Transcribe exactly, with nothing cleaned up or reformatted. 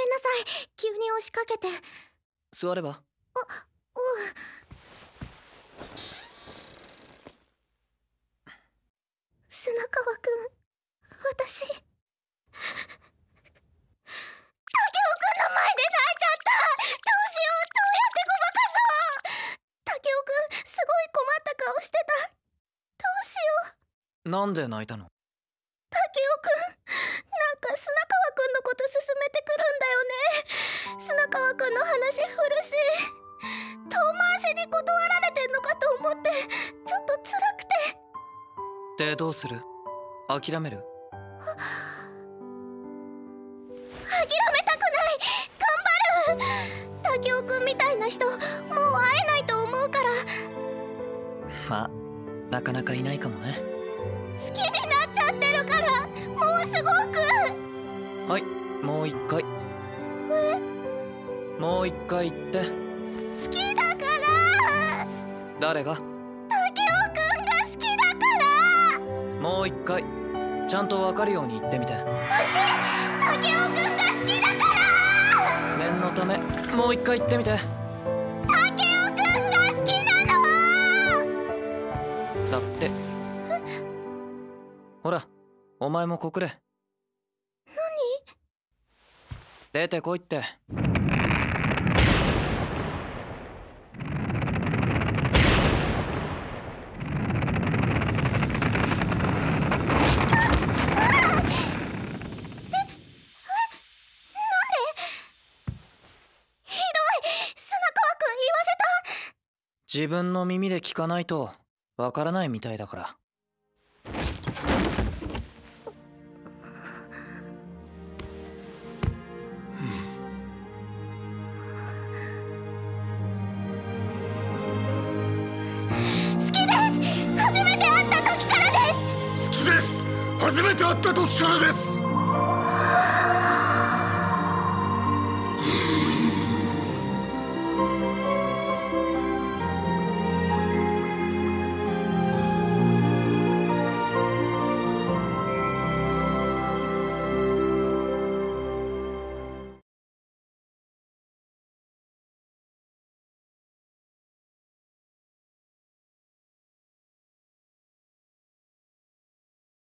めんなさい、急に押しかけて。 座れば。あ、 うん。砂川くん、私竹雄くんの前で泣いちゃった。どうしよう、どうやってごまかそう。竹雄くん、すごい困った顔してた。どうしよう。 なんで泣いたの？ 竹雄くん、なんか砂川くんのこと勧めてくるんだよね。砂川くんの話振るし、遠回しに断られてんのかと思ってちょっと辛くて。 で、どうする？諦める？ 諦めたくない。頑張る。竹雄くんみたいな人もう会えないと思うから。 まあなかなかいないかもね。 好きになっちゃってるから、もうすごく。 はい、もう一回。 え？ もう一回言って。 好きだから。 誰が？ 竹雄くんが好きだから。 もう一回ちゃんと分かるように言ってみて。うち竹雄くんが好きだから。 念のためもう一回言ってみて。 竹雄くんが好きなの。 だって。ほら、お前も告れ。 何？ 出てこいって。自分の耳で聞かないとわからないみたいだから。 好きです。初めて会った時からです。 好きです。初めて会った時からです。